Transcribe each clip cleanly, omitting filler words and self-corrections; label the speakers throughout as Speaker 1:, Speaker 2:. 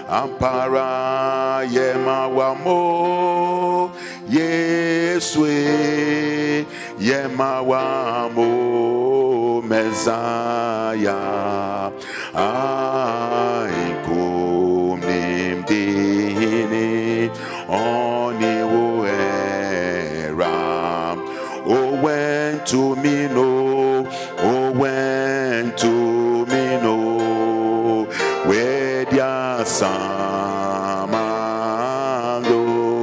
Speaker 1: ampara yema wamo Yeswe yema wamo Messiah aikumimdini oni uera o went to me no o went to me no where dia samando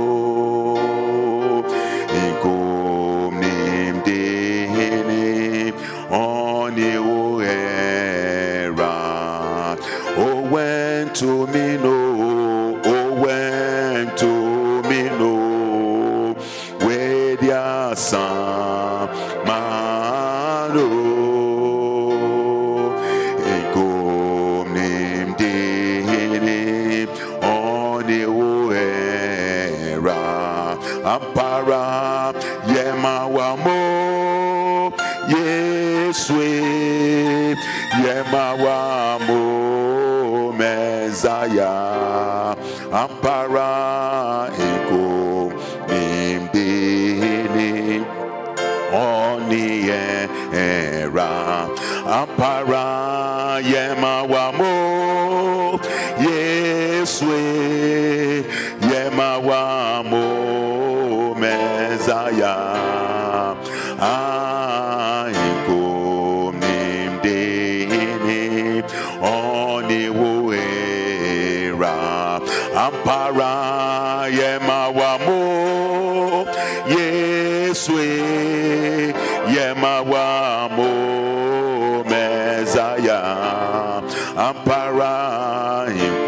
Speaker 1: ikumimdini oni uera o went to me no o went to me no where dia samando ikumimdini oni uera ampara yema wamo Yeswe yema wamo Messiah ampara ikumimdini oni era ampara yema wamo Yeswe yema wamo Messiah aikumimdini oni uera ampara yema wamo Yeswe yema wamo Messiah ampara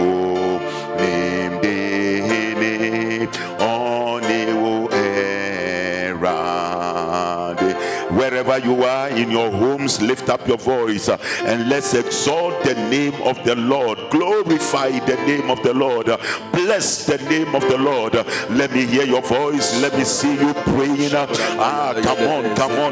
Speaker 1: ikumimdini oni uera. Wherever you are in your homes, lift up your voice and let's exalt the name of the Lord. Glorify the name of the Lord. Bless the name of the Lord. Let me hear your voice. Let me see you praying. Come on.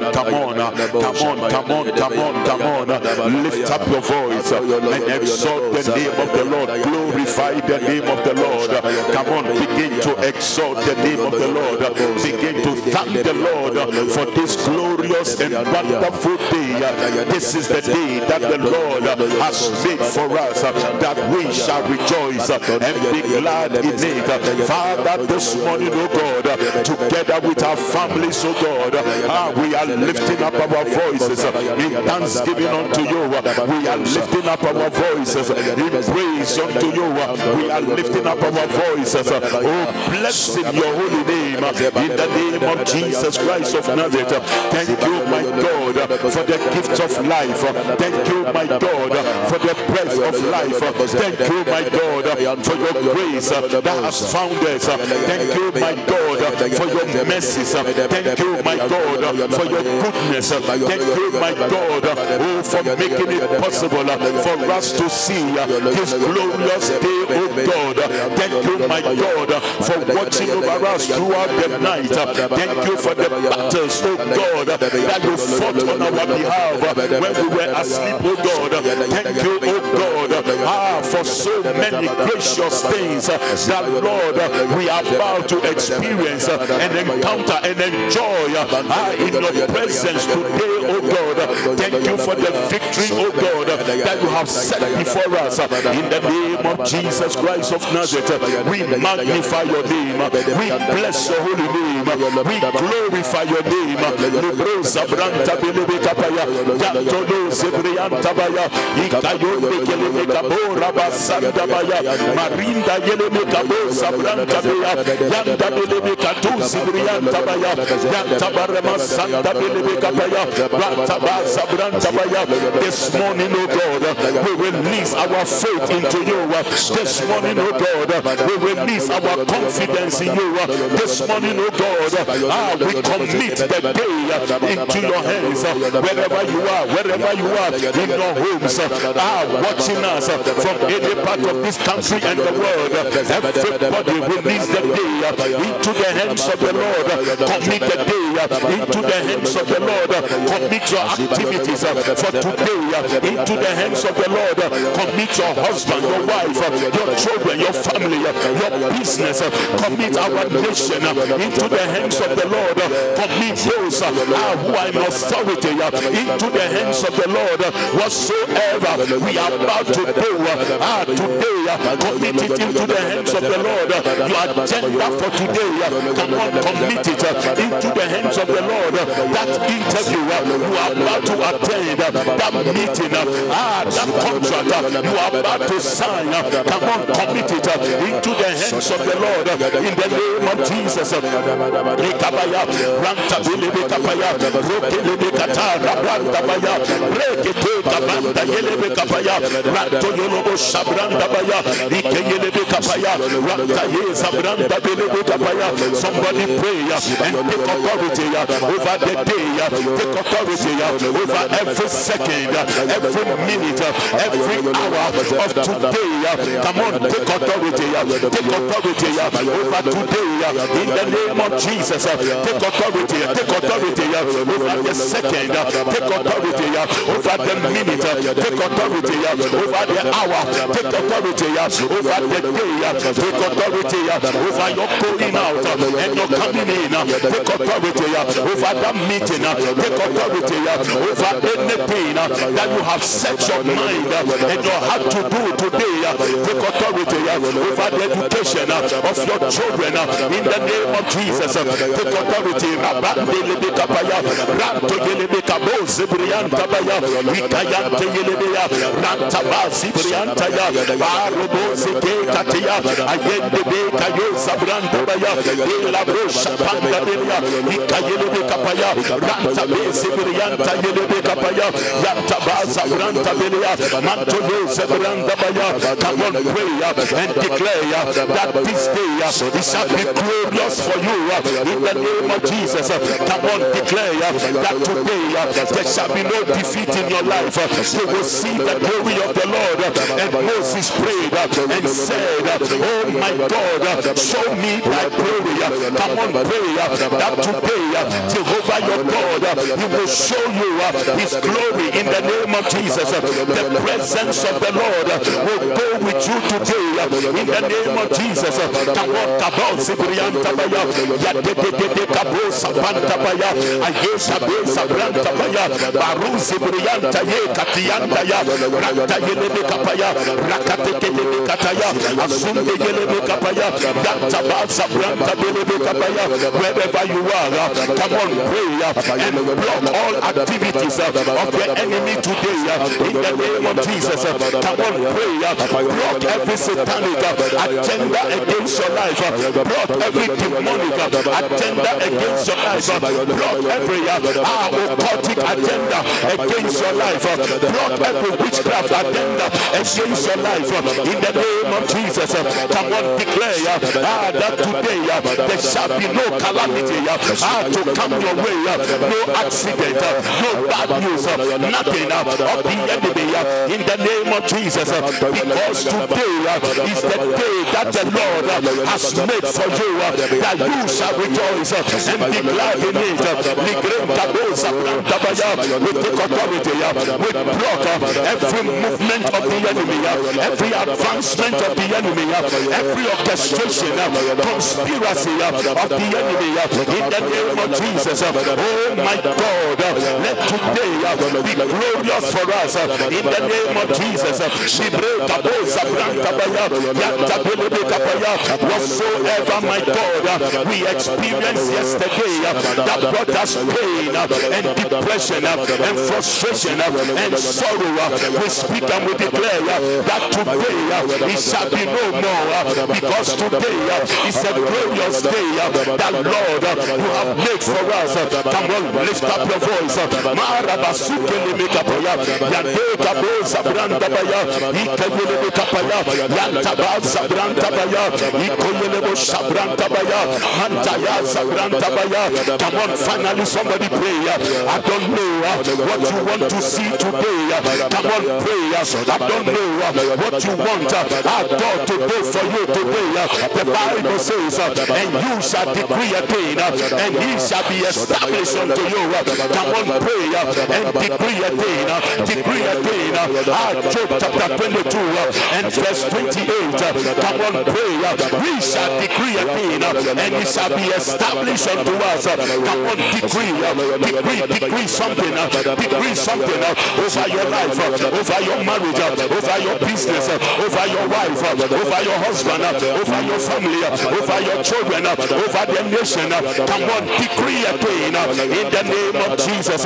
Speaker 1: Lift up your voice and exalt the name of the Lord. Glorify the name of the Lord. Come on, begin to exalt the name of the Lord. Begin to thank the Lord for this glorious and wonderful day. This is the day that the Lord has made for us, that we shall rejoice and be glad in it. Father, this morning, oh God, together with our families, oh God, we are lifting up our voices in thanksgiving unto you. We are lifting up our voices in praise unto you. We are lifting up our voices, oh, blessing your holy name in the name of Jesus Christ of Nazareth. Thank you, my God, for the gift of life. Thank you, my God, for the breath of life. Thank you, my God, for your grace that has found us. Thank you, my God, for your mercies. Thank you, my God, for your goodness. Thank you, my God, oh, for making it possible for us to see this glorious day, oh God. Thank you, my God, for watching over us throughout the night. Thank you for the battles, oh God, that you fought on our behalf when we were asleep, oh God. Thank you, oh God, for so many gracious things that, Lord, we are about to experience and encounter and enjoy in your presence today, oh God. Thank you for the victory, oh God, that you have set before us. In the name of Jesus Christ of Nazareth, we magnify your name. We bless your holy name. We glorify your name. Sabranta Billy Kapaya, Yantolo Zebrianta Baya, Ikayo Kelebora Basanda Baya, Marinda Yelemekabo Sabranta Baya, Yanta Billy Katu Zebrianta Baya, Yanta Barama Santa Billy Kapaya, Rantaba Sabranta Baya. This morning, oh God, we release our faith into you. This morning, oh God, we release our confidence in you. This morning, oh God, Lord, we commit the day into your hands. Wherever you are in your homes, watching us from any part of this country and the world, everybody release the day into the hands of the Lord. Commit the day into the hands of the Lord. Commit your activities for today into the hands of the Lord. Commit your husband, your wife, your children, your family, your business. Commit our nation into the hands of the Lord. Commit those who are in authority into the hands of the Lord. Whatsoever we are about to do today, commit it into the hands of the Lord. Your agenda for today, come on, commit it into the hands of the Lord. That interview you are about to attend, that meeting, that contract you are about to sign, come on, commit it into the hands of the Lord in the name of Jesus. Somebody pray and take authority over the day, take authority over every second, every minute, every hour of today. Come on, take authority over today in the name of Jesus. Take authority over the second, take authority over the minute, take authority over the hour, take authority over the day, take authority over your going out and your coming in, take authority over that meeting, take authority over anything that you have set your mind and your heart to do today. Take authority over the education of your children in the name of Jesus. Take authority. Come on, pray and declare that this day it shall be glorious for you in the name of Jesus. Come on, declare that today there shall be no defeat in your life. You will see the glory of the Lord. And Moses prayed and said, oh my God, show me thy glory. Come on, pray that today Jehovah your God, he will show you his glory in the name of Jesus. The presence of the Lord will go with you today in the name of Jesus. Come on, Kabal Sibrian Tabaya, Yadede Kabo Sapantabaya, Ayesha Be Sabrantabaya, Baru Sibrian Taye Katiantaya, Ranta Yelebe Kapaya, Rakateke Kataya, Asunde Yelebe Kapaya, Yantaba Sabranta Belebe Kapaya. Wherever you are, come on, pray and block all activities of the enemy today in the name of Jesus. Come on, pray, block every satanic agenda against your life, block every demonic agenda against your life, block every occultic agenda against your life, block every witchcraft agenda against your life in the name of Jesus. Come on, declare that today there shall be no calamity to come your way, no accident, no bad news, nothing of the enemy in the name of Jesus, because today is the day that the Lord has made for you, that you shall rejoice and be glad in it. We take authority, we block every movement of the enemy, every advancement of the enemy, every orchestration, conspiracy of the enemy in the name of Jesus. Oh my God, let today be glorious for us in the name of Jesus. Whatsoever, my God, we experienced yesterday that brought us pain and depression and frustration and sorrow, we speak and we declare that today it shall be no more, because today is a glorious day that Lord you have made for us. Come on, lift up your voice. Yanta Raba Zabranta Baya, Ikoyelebo Sabranta Baya, Mantaya Zabranta Baya. Come on, finally somebody pray. I don't know what you want to see today. Come on, pray. I don't know what you want God to do for you today. The Bible says, and you shall decree a thing, and he shall be established unto you. Come on, pray and decree a thing. Decree a thing. Job chapter 22 and verse 28. Come on, pray. We shall decree a thing, and it shall be established unto us. Come on, decree something. Decree something over your life, over your marriage, over your business, over your wife, over your husband, over your family, over your children, over the nation. Come on, decree a thing in the name of Jesus.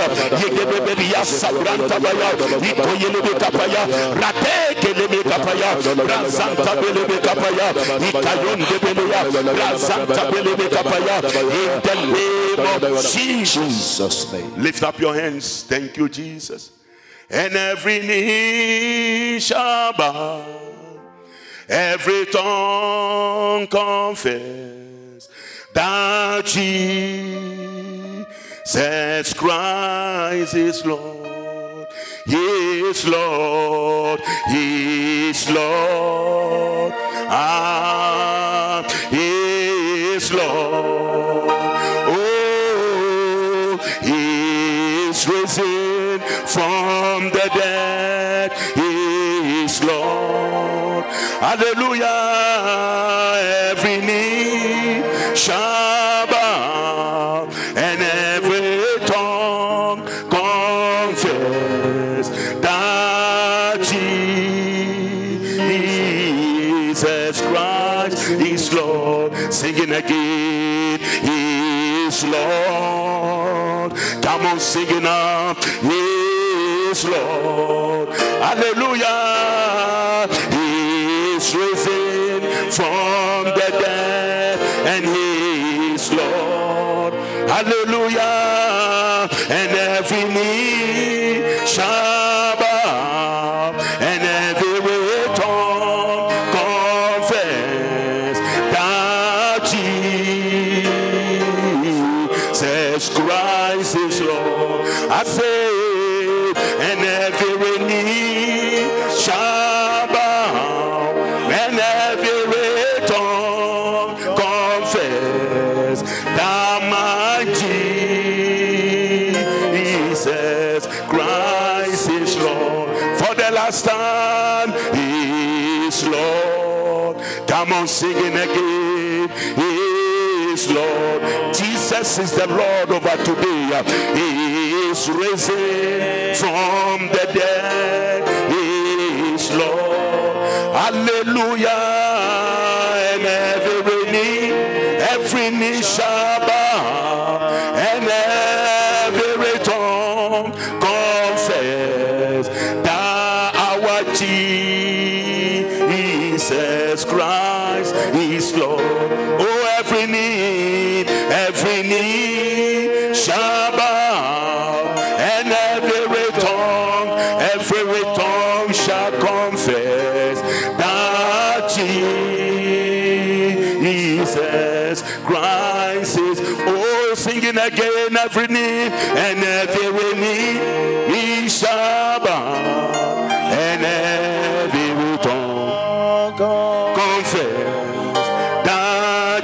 Speaker 1: In the name of Jesus' name. Lift up your hands. Thank you, Jesus. And every knee shall bow, every tongue confess that Jesus Christ is Lord. He is Lord. He is Lord. He is Lord. Oh, He is risen from the dead. He is Lord. Hallelujah. Every knee shall bow and every tongue confess that Jesus Christ is Lord. Singing again, He is Lord. Come on, singing up, He is Lord. Hallelujah. He is risen from the dead, and He is Lord. Hallelujah. And every knee shall bow, and every tongue confess that Jesus Christ is Lord. I say, and every knee shall bow, and every tongue confess that my Jesus Christ is Lord. For the last time, He is Lord. Come on, singing again. He is Lord. Jesus is the Lord over today. He is risen from the dead. He is Lord. Hallelujah. And every knee shall bow, and every tongue confess that our Jesus Christ is Lord. Oh, every knee shall bow, and every tongue shall confess that Jesus Christ is. Oh, singing again, every knee and every knee shall bow, and every tongue confess that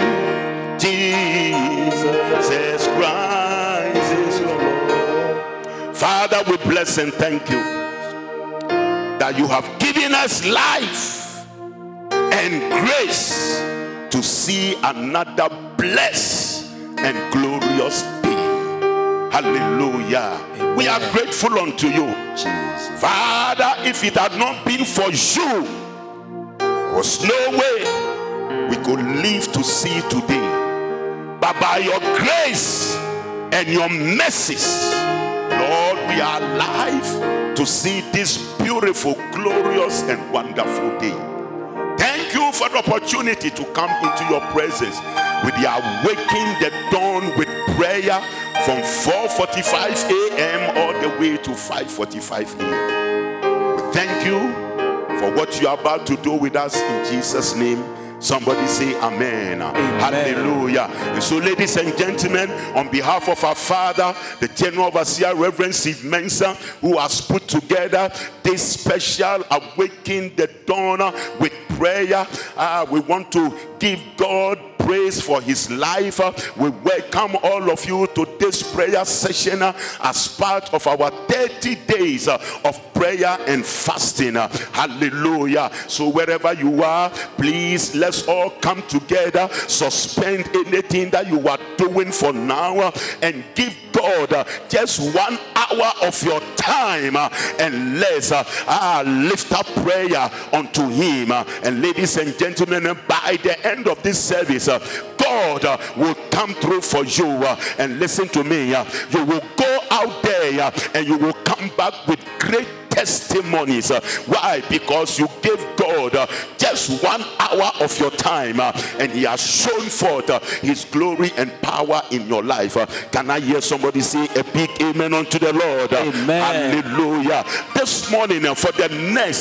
Speaker 1: Jesus Christ is Lord. Father, we bless and thank you that you have given us life and grace to see another blessed and glorious day. Hallelujah. Amen. We are grateful unto you, Jesus. Father. If it had not been for you, there was no way we could live to see today. But by your grace and your mercies, Lord, we are alive to see this beautiful, glorious and wonderful day. Thank you for the opportunity to come into your presence with the awakening the dawn with prayer from 4:45 a.m. all the way to 5:45 a.m. We thank you for what you are about to do with us in Jesus' name. Somebody say amen. Amen. Hallelujah. And so, ladies and gentlemen, on behalf of our Father, the General Overseer, Reverend Steve Mensah, who has put together this special Awaken the Dawn with prayer, we want to give God praise for his life. We welcome all of you to this prayer session as part of our 30 days of prayer and fasting. Hallelujah. So wherever you are, please let's all come together, suspend anything that you are doing for now, and give God just 1 hour of your time, and let's lift up prayer unto him. And ladies and gentlemen, by the end of this service, God will come through for you. And listen to me, you will go out there and you will come back with great testimonies. Why? Because you gave God just 1 hour of your time, and he has shown forth his glory and power in your life. Can I hear somebody say a big amen unto the Lord? Amen. Hallelujah. This morning, for the next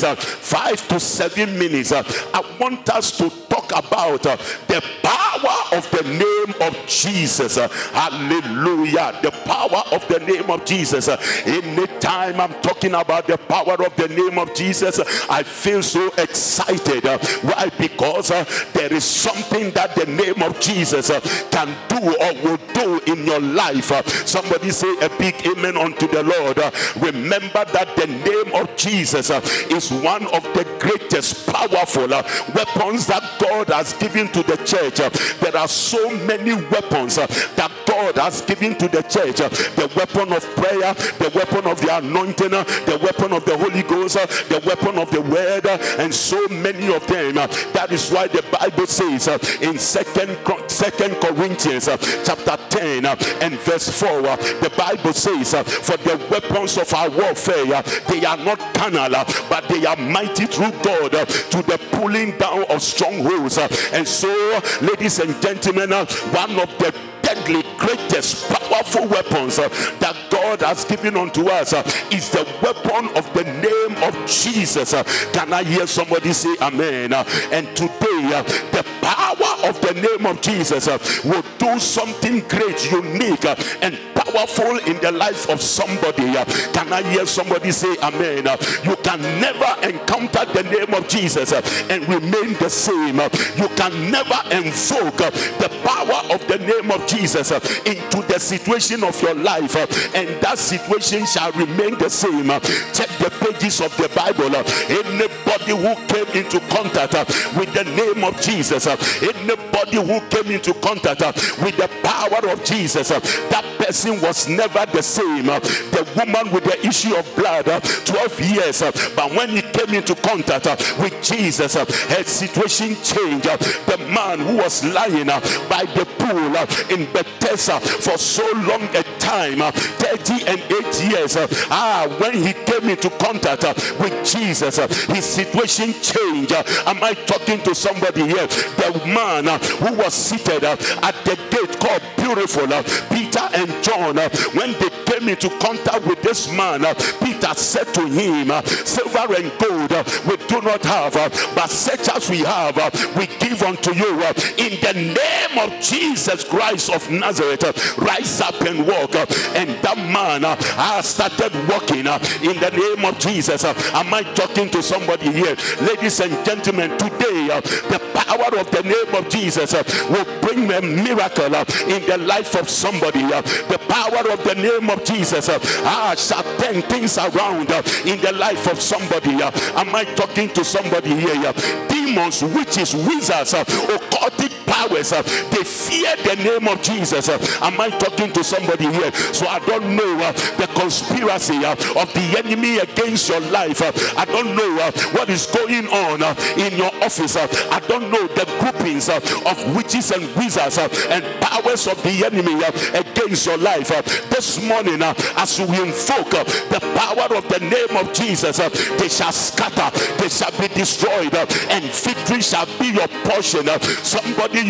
Speaker 1: 5 to 7 minutes, I want us to talk about the power of the name of Jesus. Hallelujah. The power of the name of Jesus. Anytime I'm talking about the power of the name of Jesus, I feel so excited. Why? Because there is something that the name of Jesus can do or will do in your life. Somebody say a big amen unto the Lord. Remember that the name of Jesus is one of the greatest powerful weapons that God has given to the church. There are so many weapons that God has given to the church. The weapon of prayer, the weapon of the anointing, the weapon of the Holy Ghost, the weapon of the word, and so many of them. That is why the Bible says in Second Corinthians chapter 10 and verse 4, the Bible says, for the weapons of our warfare, they are not carnal, but they are mighty through God to the pulling down of strongholds. And so, ladies and gentlemen, one of the deadly, greatest, powerful weapons that God has given unto us is the weapon of the name of Jesus. Can I hear somebody say amen? And today, the power of the name of Jesus will do something great, unique, and powerful in the life of somebody. Can I hear somebody say amen? You can never encounter the name of Jesus and remain the same. You can never invoke the power of the name of Jesus into the situation of your life, and that situation shall remain the same. Check the pages of the Bible. Anybody who came into contact with the name of Jesus, anybody who came into contact with the power of Jesus, that person was never the same. The woman with the issue of blood, 12 years, but when he came into contact with Jesus, her situation changed. The man who was lying by the pool in Bethesda for so long a time, 30 and 8 years, when he came into contact with Jesus, his situation changed. Am I talking to somebody here? The man who was seated at the gate called Beautiful, Peter and John, when they came into contact with this man, Peter said to him, silver and gold we do not have, but such as we have we give unto you. In the name of Jesus Christ of Nazareth, rise up and walk. And that man started walking in the name of Jesus. Am I talking to somebody here? Ladies and gentlemen, today the power of the name of Jesus will bring a miracle in the life of somebody. The power of the name of Jesus shall turn things around in the life of somebody. Am I talking to somebody here? Demons, witches, wizards, occultic powers, they fear the name of Jesus. Am I talking to somebody here? So I don't know the conspiracy of the enemy against your life. I don't know what is going on in your office. I don't know the groupings of witches and wizards and powers of the enemy against your life. This morning, as we invoke the power of the name of Jesus, they shall scatter, they shall be destroyed, and victory shall be your portion. Somebody, you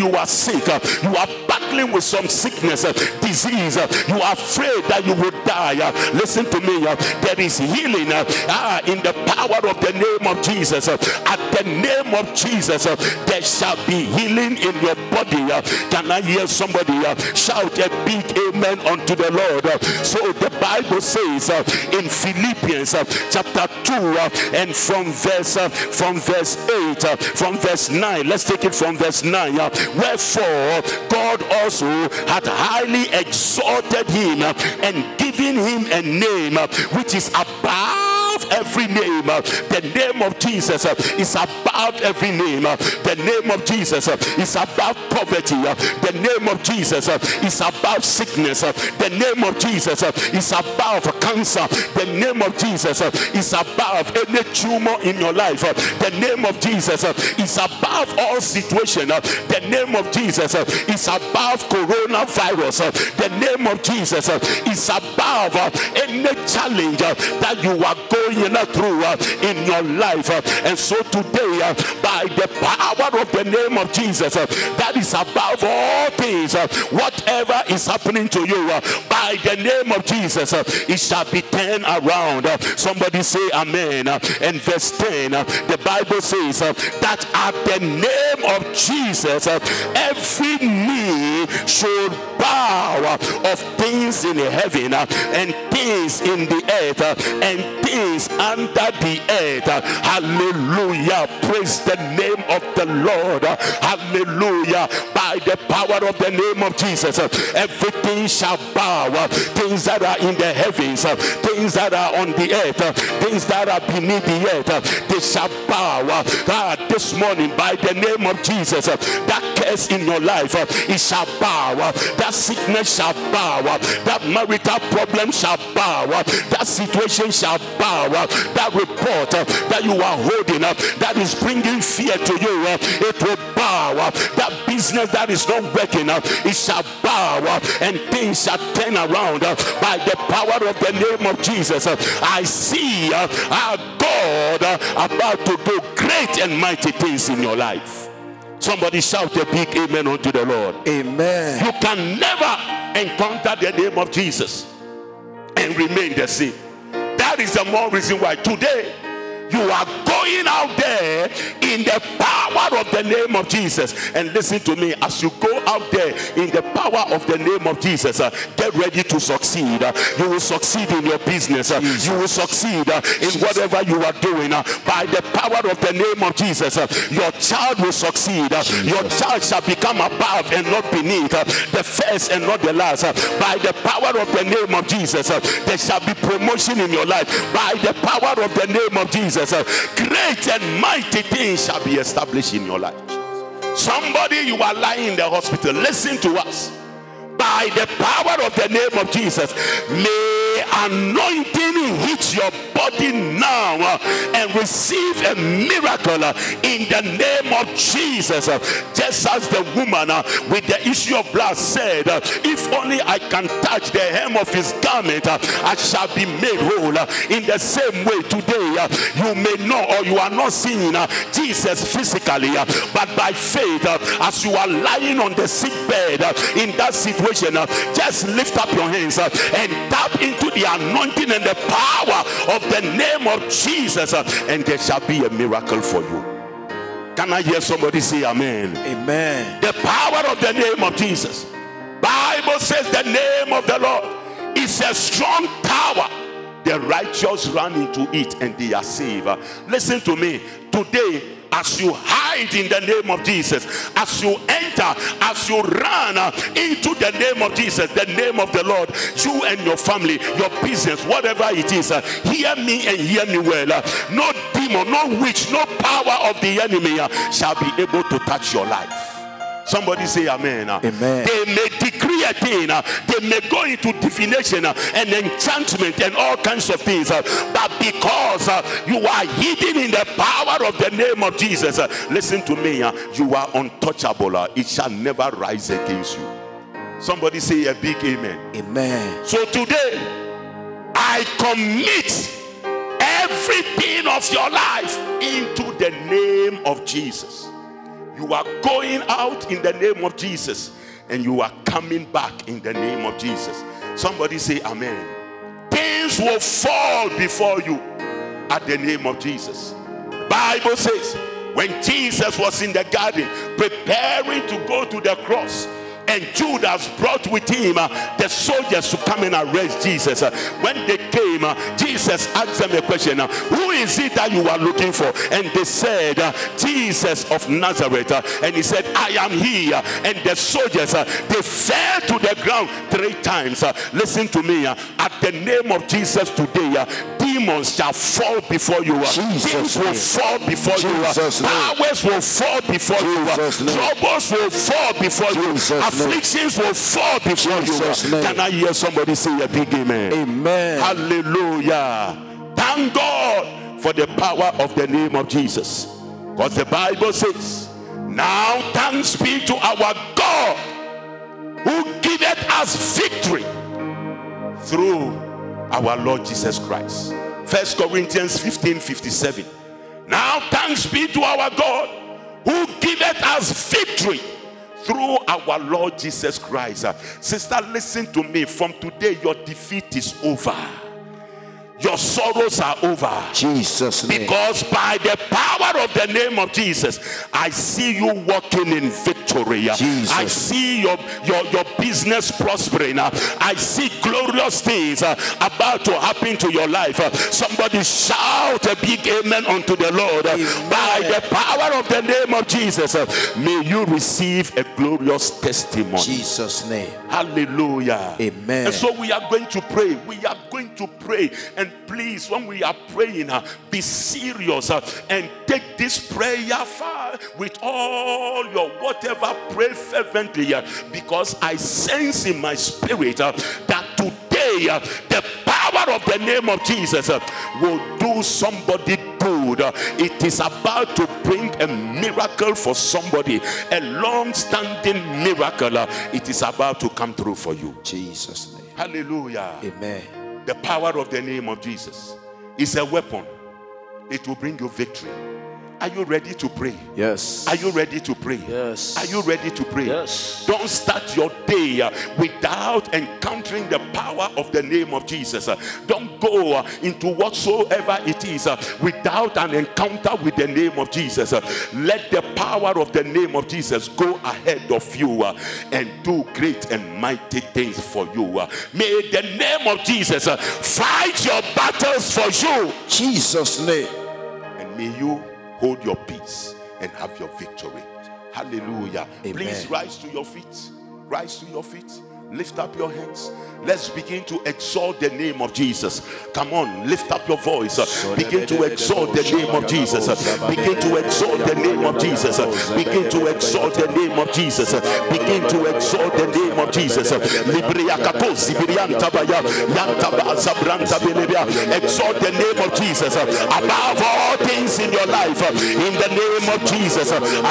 Speaker 1: you are sick, you are battling with some sickness, disease, you are afraid that you will die. Listen to me, there is healing in the power of the name of Jesus. At the name of Jesus, there shall be healing in your body. Can I hear somebody shout a big amen unto the Lord? So the Bible says in Philippians chapter 2 and from verse 8, from verse 9, let's take it from verse 9. Wherefore God also had highly exalted him and given him a name which is above every name. The name of Jesus is above every name. The name of Jesus is above poverty. The name of Jesus is above sickness. The name of Jesus is above cancer. The name of Jesus is above any tumor in your life. The name of Jesus is above all situations. The name of Jesus is above coronavirus. The name of Jesus is above any challenge that you are going through in your life. And so today, by the power of the name of Jesus that is above all things, whatever is happening to you, by the name of Jesus, it shall be turned around. Somebody say amen. And verse 10, the Bible says that at the name of Jesus, every knee should bow of things in heaven and things in the earth and things under the earth. Hallelujah. Praise the name of the Lord. Hallelujah. By the power of the name of Jesus, everything shall bow. Things that are in the heavens, things that are on the earth, things that are beneath the earth, they shall bow. This morning, by the name of Jesus, that curse in your life, it shall bow. That sickness shall bow. That marital problem shall bow. That situation shall bow. That report that you are holding up, that is bringing fear to you, it will bow. That business that is not working, it shall bow, and things shall turn around by the power of the name of Jesus. I see our God about to do great and mighty things in your life. Somebody shout a big amen unto the Lord.
Speaker 2: Amen.
Speaker 1: You can never encounter the name of Jesus and remain the same. That is the more reason why today you are going out there in the power of the name of Jesus. And listen to me, as you go out there in the power of the name of Jesus, get ready to succeed. You will succeed in your business. You will succeed in whatever you are doing. By the power of the name of Jesus, your child will succeed. Your child shall become above and not beneath, the first and not the last. By the power of the name of Jesus, there shall be promotion in your life. By the power of the name of Jesus, great and mighty things shall be established in your life. Somebody, you are lying in the hospital, listen to us. By the power of the name of Jesus, may anointing hit your body now and receive a miracle in the name of Jesus. Just as the woman with the issue of blood said, if only I can touch the hem of his garment, I shall be made whole. In the same way today, you may know, or you are not seeing Jesus physically, but by faith, as you are lying on the sick bed in that situation, just lift up your hands and tap into the anointing and the power of the name of Jesus, and there shall be a miracle for you. Can I hear somebody say amen?
Speaker 2: Amen.
Speaker 1: The power of the name of Jesus. Bible says the name of the Lord is a strong tower. The righteous run into it and they are saved. Listen to me. Today, as you hide in the name of Jesus, as you enter, as you run into the name of Jesus, the name of the Lord, you and your family, your business, whatever it is, hear me and hear me well. No demon, no witch, no power of the enemy shall be able to touch your life. Somebody say amen.
Speaker 2: Amen.
Speaker 1: They may decree a thing, they may go into divination and enchantment and all kinds of things, but because you are hidden in the power of the name of Jesus, listen to me, you are untouchable. It shall never rise against you. Somebody say a big amen.
Speaker 2: Amen.
Speaker 1: So today, I commit everything of your life into the name of Jesus. You are going out in the name of Jesus, and you are coming back in the name of Jesus. Somebody say amen. Things will fall before you at the name of Jesus. The Bible says when Jesus was in the garden preparing to go to the cross, and Judas brought with him the soldiers to come and arrest Jesus. When they came, Jesus asked them a question. Who is it that you are looking for? And they said, Jesus of Nazareth. And he said, I am he. And the soldiers, they fell to the ground 3 times. Listen to me. At the name of Jesus today, demons shall fall before you. Things will fall before you. Powers will fall before you. Troubles will fall before you. Afflictions will fall before you. Can I hear somebody say a big amen?
Speaker 2: Amen.
Speaker 1: Hallelujah. Thank God for the power of the name of Jesus. Because the Bible says, now thanks be to our God who giveth us victory through our Lord Jesus Christ. 1 Corinthians 15:57. Now thanks be to our God who giveth us victory through our Lord Jesus Christ. Sister, listen to me. From today, your defeat is over. Your sorrows are over.
Speaker 2: Jesus' name.
Speaker 1: Because by the power of the name of Jesus, I see you walking in victory.
Speaker 2: Jesus.
Speaker 1: I see your business prospering. I see glorious things about to happen to your life. Somebody shout a big amen unto the Lord. Amen. By the power of the name of Jesus, may you receive a glorious testimony.
Speaker 2: Jesus' name.
Speaker 1: Hallelujah.
Speaker 2: Amen.
Speaker 1: And so we are going to pray. We are going to pray. And please, when we are praying, be serious and take this prayer far with all your whatever. Pray fervently, because I sense in my spirit that today the power of the name of Jesus will do somebody good. It is about to bring a miracle for somebody, a long-standing miracle. It is about to come through for you.
Speaker 2: Jesus' name.
Speaker 1: Hallelujah.
Speaker 2: Amen.
Speaker 1: The power of the name of Jesus is a weapon. It will bring you victory. Are you ready to pray?
Speaker 2: Yes.
Speaker 1: Are you ready to pray?
Speaker 2: Yes.
Speaker 1: Are you ready to pray?
Speaker 2: Yes.
Speaker 1: Don't start your day without encountering the power of the name of Jesus. Don't go into whatsoever it is without an encounter with the name of Jesus. Let the power of the name of Jesus go ahead of you and do great and mighty things for you. May the name of Jesus fight your battles for you.
Speaker 2: Jesus' name.
Speaker 1: And may you hold your peace and have your victory. Hallelujah.
Speaker 2: Amen.
Speaker 1: Please rise to your feet. Rise to your feet. Lift up your hands. Let's begin to exalt the name of Jesus. Come on, lift up your voice. Begin to exalt the name of Jesus. Begin to exalt the name of Jesus. Begin to exalt the name of Jesus. Begin to exalt the name of Jesus. Exalt the name of Jesus above all things in your life. In the name of Jesus.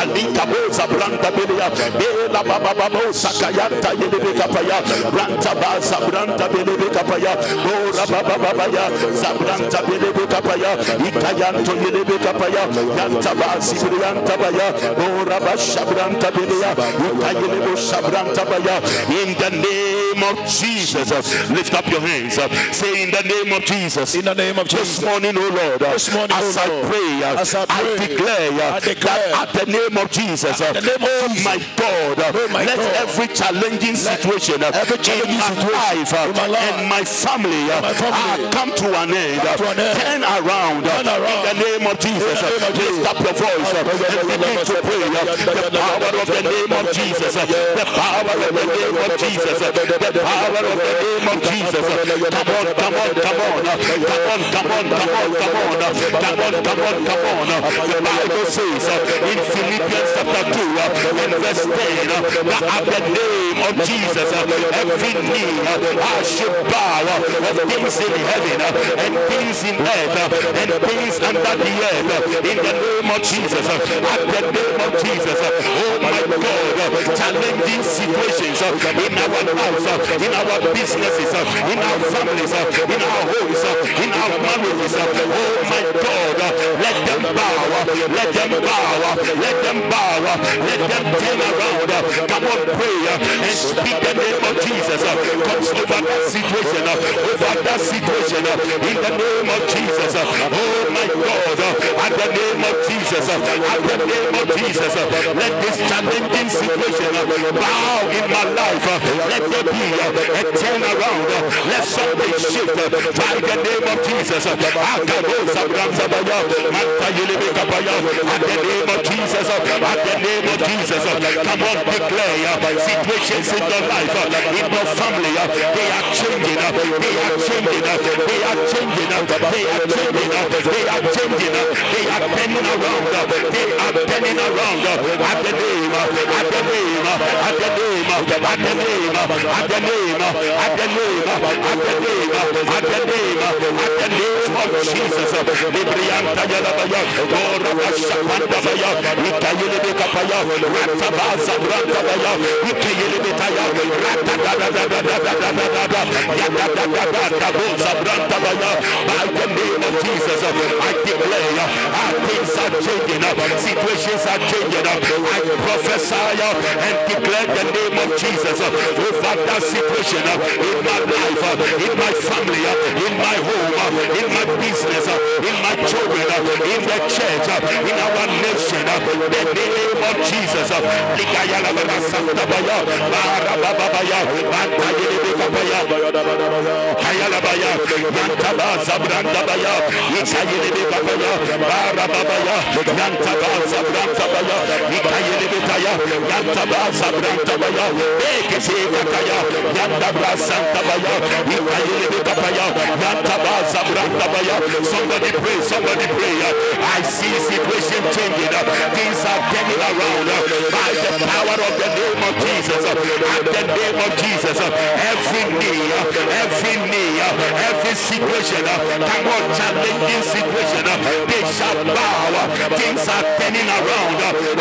Speaker 1: Branta Baza Branta Belebe Kapaya, Ora Baba Babaya, Zabranta Belebe Kapaya, Ikayanto Belebe Kapaya, Yanta Bazi Brianta Baya, Ora Bashabranta Belea, Ukayelebo Shabranta Baya. In the name of Jesus, lift up your hands. Say, in the name of Jesus.
Speaker 2: In the name of Jesus.
Speaker 1: This morning, oh Lord,
Speaker 2: this morning,
Speaker 1: as I pray, I declare that at the name of Jesus, oh my God, let every challenging situation in my life and my family come to an end. Turn around in the name of Jesus. Lift up your voice and begin to pray. The power of the name of Jesus. The power of the name of Jesus. The power of the name of Jesus. Come on, come on, come on. Come on, come on, come on, come on. Come on, come on, come on. The Bible says in Philippians chapter 2 and verse 10 that at the name of Jesus every knee should bow of things in heaven and things in earth and things under the earth. In the name of Jesus, at the name of Jesus, oh my God, challenging situations in our lives, in our businesses, in our families, in our homes, in our marriages, oh my God, let the them bow. Let them bow. Let them bow. Let them turn around. Come on, pray and speak the name of Jesus. Comes over that situation. Over that situation. In the name of Jesus. Oh my God. At the name of Jesus. At the name of Jesus. Let this challenging situation bow in my life. Let there be a turn around. Let something shift by the name of Jesus. At the name of Jesus. At the name of Jesus. Come on, declare situations in your life, in your family. They are changing. They are changing. They are changing. They are changing. They are changing. They are turning around. They are turning around. At the name. At the name. At the name. At the name. At the name. At the name. At the name. At the name. At the name of Jesus. Librianta Yalabaya. Gorabashapantabaya. Ikayelebekapaya. Ratabaza Brantabaya. Ikayelebetaya. Ratadadadadadadadadada. Yadadadadadaboza Brantabaya. By the name of Jesus, I declare things are changing. Situations are changing. I prophesy and declare the name of Jesus over that situation in my life, in my family, in my home, in my business, in my children, in the church, in our nation. The name of Jesus. Somebody pray, somebody pray. I see situation changing. Things are turning around by the power of the name of Jesus. At the name of Jesus, every knee, every situation, come on, challenging situation, they shall bow. Things are turning around.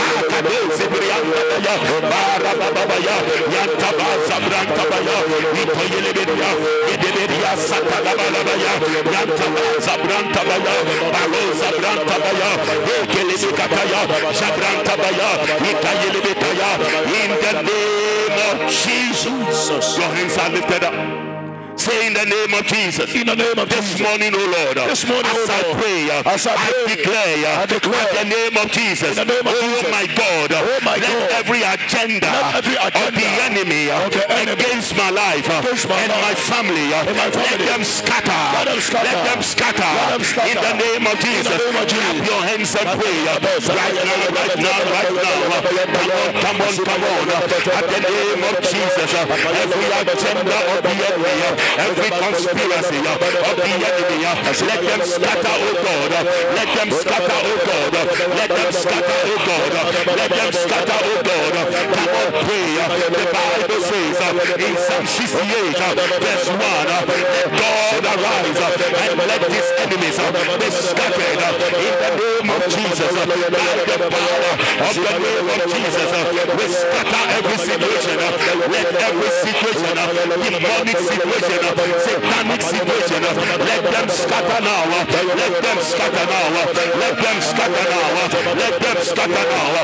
Speaker 1: In the name of Jesus, your hands are lifted up. Say in the name of Jesus.
Speaker 2: In the name of
Speaker 1: this morning, oh Lord.
Speaker 2: This morning,
Speaker 1: as I pray, I declare in the name of Jesus. Oh my God. Let every agenda of the enemy against my life and my family, let them scatter. Let them scatter. In the name of Jesus. Clap your hands and pray. Right now. Come on. At the name of Jesus. Every agenda of the enemy, every conspiracy of the enemy, let them scatter, oh God. Let them scatter, oh God. Let them scatter, oh God. Let them scatter, oh God. Come on, pray. The Bible says in Psalm 68, verse 1, let God arise and let his enemies be scattered in the name of Jesus. By the power of the name of Jesus, we scatter every situation. Let every situation, demonic situation, satanic situation, let them scatter now. Let them scatter now. Let them scatter now. Let them scatter now.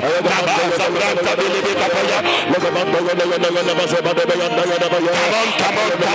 Speaker 1: Come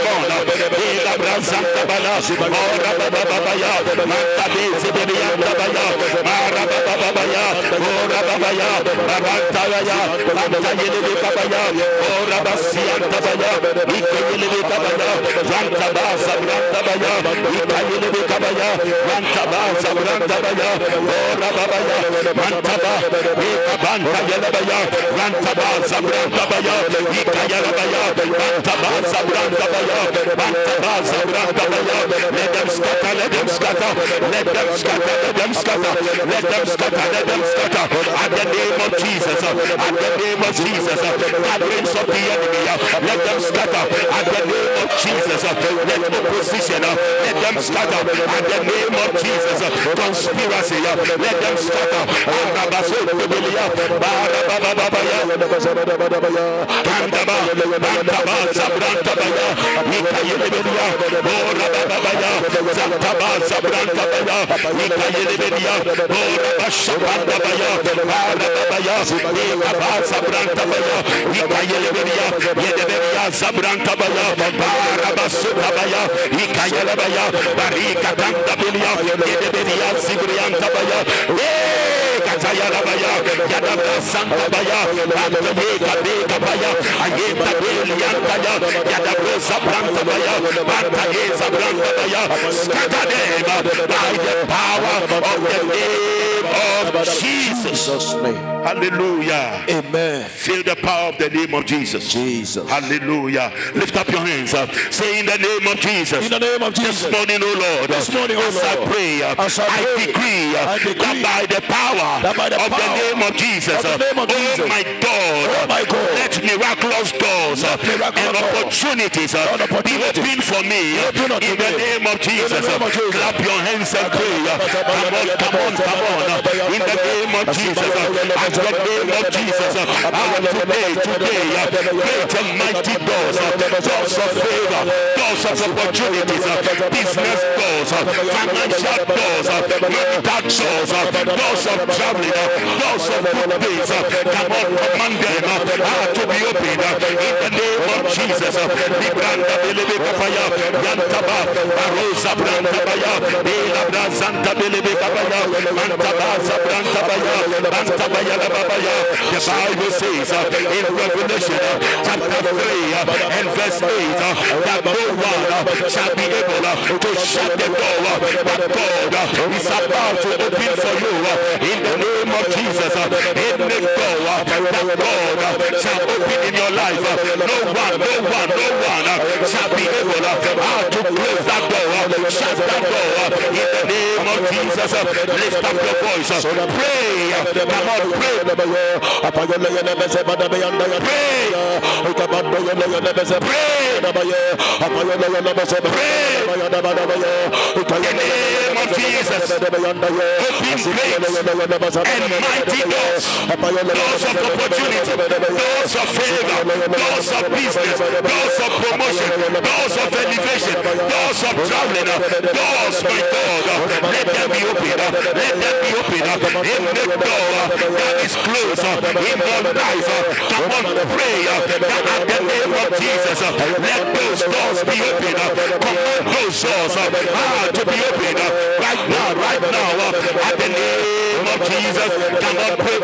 Speaker 1: let them scatter, let them scatter, let them scatter, let them scatter, let them scatter, let them scatter. At the name of Jesus, at the name of Jesus, gatherings of the enemy, let them scatter. At the name of Jesus, let opposition, let them scatter. At the name of Jesus, conspiracy, let them scatter. Scatter them by the power of the name of Jesus. Hallelujah.
Speaker 2: Amen.
Speaker 1: Feel the power of the name of Jesus.
Speaker 2: Jesus.
Speaker 1: Hallelujah. Lift up your hands. Say in the name of Jesus.
Speaker 2: In the name of Jesus.
Speaker 1: This morning, O Lord.
Speaker 2: This morning, O
Speaker 1: as
Speaker 2: Lord.
Speaker 1: I pray, I decree that by the power of the name of Jesus. Oh my God.
Speaker 2: Oh my God.
Speaker 1: Let miraculous doors and opportunities be open for me. In the name of Jesus. Clap your hands and pray. Come on. In the name of Jesus. In the name of Jesus. Today, great and mighty doors of favor, doors of opportunities, business doors, financial doors, marital doors, doors of traveling, doors of good things. Come on, command them to be open in the name of Jesus. Libranda belebe kapaya, yantaba, arosa branda baya, elabra santa belebe kapaya, mantaba sabranda baya, mantabaya la babaya. The Bible says in Revelation chapter 3 and verse 8 that no one shall be able to shut the door, but God is about to open for you in the name of Jesus. In the door that God shall open in your life, no one shall be able to close that door, shut that door in the name of Jesus. Lift up your voice, pray, come on, pray. And mighty doors of opportunity, doors of favor, doors of business, doors of promotion, doors of elevation, doors of traveling, doors, my God, let them be open, let them be open. In the door that is closed in your life, come on, pray that at the name of Jesus, let those doors be open. Command those doors to be open right now, at the name of Jesus. Come on, pray.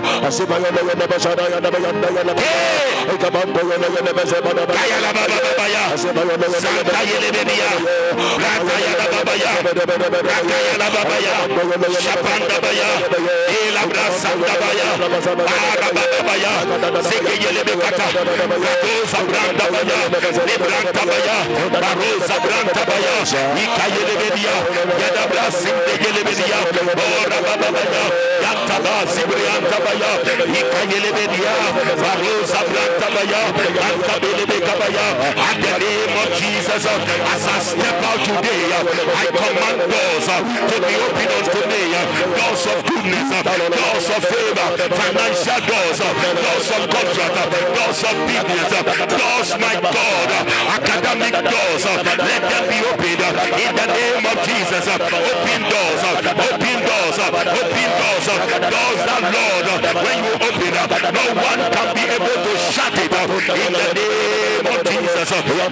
Speaker 1: At the name of Jesus, as I step out today, I command doors to be opened unto me. Doors of goodness, doors of favor, financial doors, doors of contract, doors of business, doors, my God, academic doors. Let them be opened in the name of Jesus. Open doors, open doors, open doors, doors that, Lord, when you open up, no one can be able to shut it in the name of Jesus.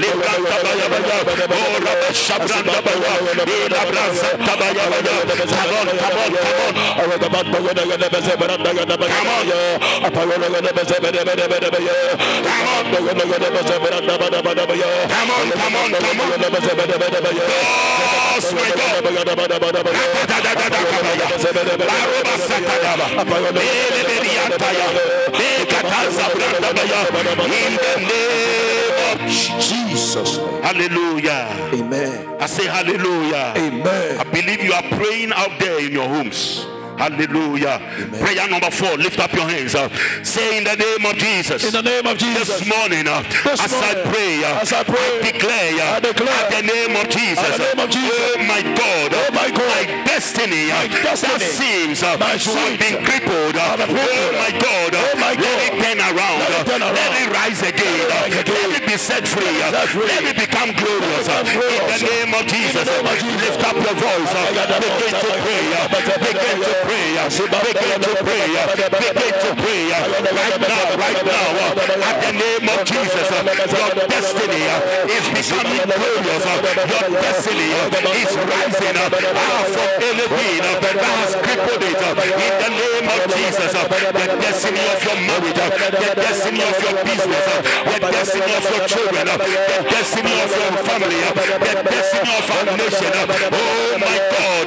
Speaker 1: In the name of Jesus. Hallelujah.
Speaker 2: Amen.
Speaker 1: I say hallelujah.
Speaker 2: Amen.
Speaker 1: I believe you are praying out there in your homes. Hallelujah. Prayer number 4. Lift up your hands. Say in the name of Jesus.
Speaker 2: In the name of Jesus.
Speaker 1: This morning, as I pray, I declare, at the name of Jesus. Oh my God. My destiny that seems to have been crippled. Oh my God. Let it turn around. Let it rise again. Let it be set free. Let it become glorious. In the name of Jesus. Lift up your voice. Begin to pray. Begin to pray. Begin to pray. Begin to pray. Right now. At the name of Jesus. Your destiny is becoming glorious. Your destiny is rising from anything that has crippled it. In the name of Jesus. The destiny of your marriage. The destiny of your business. The destiny of your children. The destiny of your family. The destiny of our nation. Oh my God.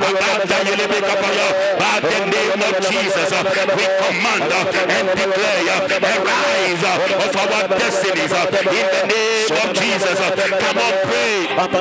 Speaker 1: By the name of Jesus, we command and declare a rise of our destinies in the name of Jesus. Come on, pray.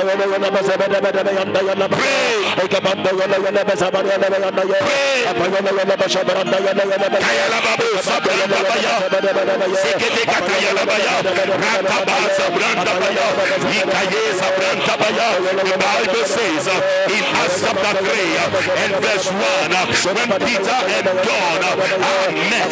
Speaker 1: The Bible says in Acts chapter 3 and verse 1, when Peter and John met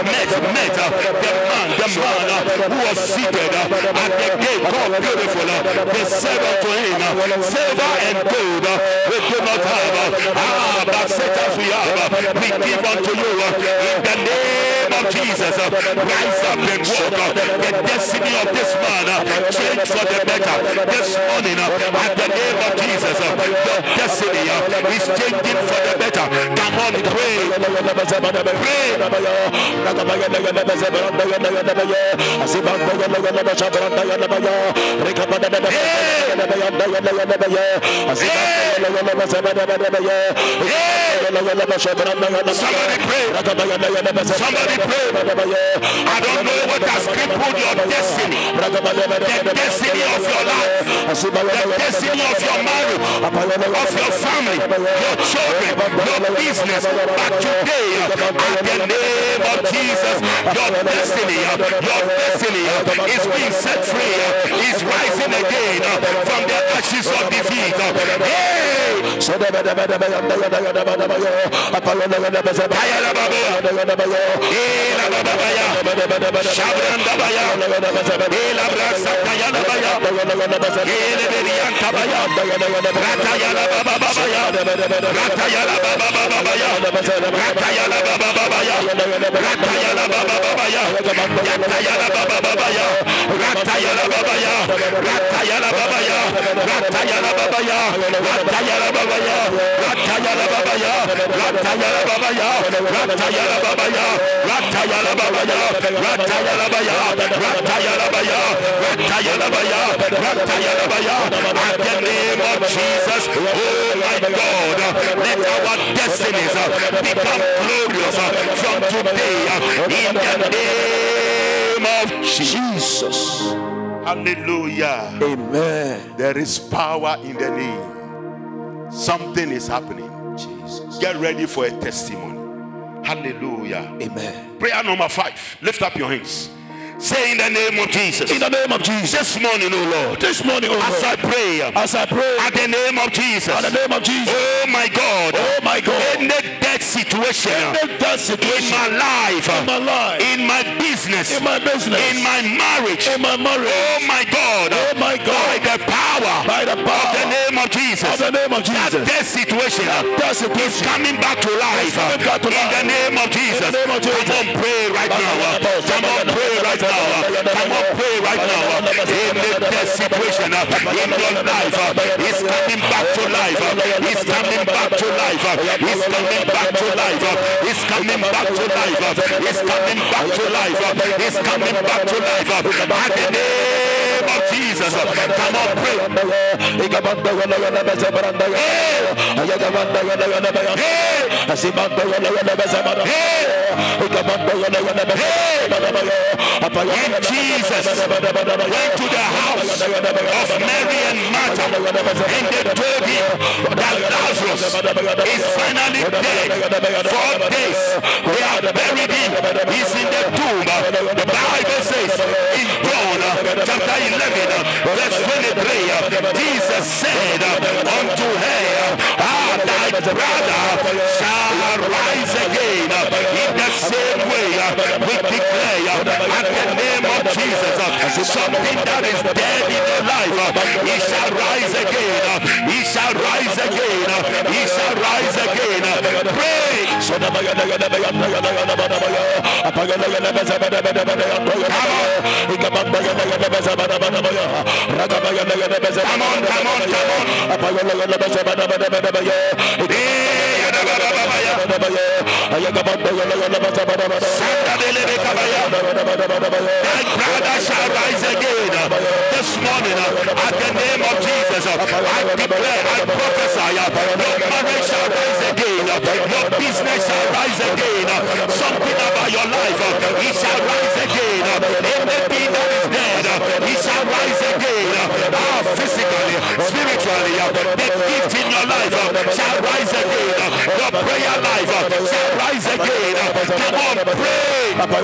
Speaker 1: the man who was seated at the gate called Beautiful, they said unto him, silver and gold we do not have, but such as we have, we give unto you. In the name of Jesus, rise up and walk. The destiny of this man change for the better. This morning, at the name of Jesus, your destiny is changing for the better. Come on, pray. Somebody pray. I don't know what has crippled your destiny. The destiny of your life, the destiny of your marriage, of your family, your children, your business. But today, at the name of Jesus, your destiny is being set free, is rising again from the ashes of defeat. At the name of Jesus, oh my God, let our destinies become glorious from today in the name of Jesus. Hallelujah.
Speaker 2: Amen.
Speaker 1: There is power in the name. Something is happening.
Speaker 2: Jesus.
Speaker 1: Get ready for a testimony. Hallelujah.
Speaker 2: Amen.
Speaker 1: Prayer number 5. Lift up your hands. Say in the name of Jesus.
Speaker 2: In the name of Jesus.
Speaker 1: This morning, oh Lord.
Speaker 2: This morning, oh Lord.
Speaker 1: As I pray. At the name of Jesus.
Speaker 2: At the name of Jesus.
Speaker 1: Oh my God.
Speaker 2: Oh my God.
Speaker 1: In the dead situation. In my life. In my business.
Speaker 2: In my business.
Speaker 1: In my marriage.
Speaker 2: In my marriage.
Speaker 1: Oh my God.
Speaker 2: Oh my God.
Speaker 1: By the power. Of the name of Jesus.
Speaker 2: Of the name of Jesus.
Speaker 1: That dead situation is coming back to life. In the name of Jesus. Come on, pray right now. Come on, pray right now. Come on, pray right now. In the death situation in your life, it's coming back to life. It's coming back to life. It's coming back to life. It's coming back to life. It's coming back to life. It's coming back to life. At the name of Jesus, come on, pray. Hey! When Jesus went to the house of Mary and Martha, and they told him that Lazarus is finally dead. 4 days they have buried him. He's in the tomb. The Bible says in John chapter 11 verse 23, Jesus said unto her, thy brother shall rise again. In the same way we declare at the name of Jesus, something that is dead in your life, he shall rise again. He shall rise again. He shall rise again. Pray. Come on, thy brother shall rise again. This morning, at the name of Jesus, I declare, I prophesy, no marriage shall rise again, no business shall rise again, something about your life, he shall rise again. Anything that is dead, he shall rise again. Physically, spiritually, the gift in your life shall rise again. Your prayer life shall rise again. Come on, pray.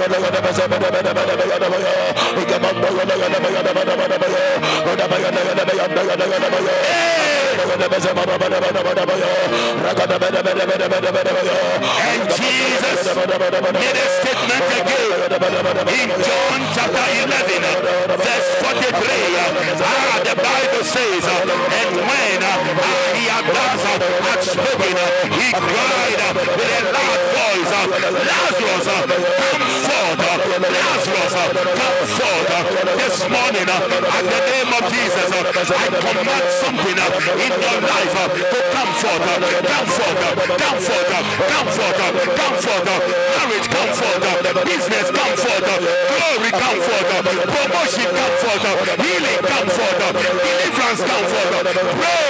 Speaker 1: And Jesus made a statement again in John chapter 11 verse 43. The Bible says, and when he had spoken, he cried with a loud voice, Lazarus, come forth. Lazarus, come forth. This morning, at the name of Jesus, I command something in your life to come forth. Come forth. Come forth. Come forth. Come forth. Marriage, come forth. Business, come forth. Glory, come forth. Promotion, come forth. Healing, come forth. Deliverance, come forth. Pray.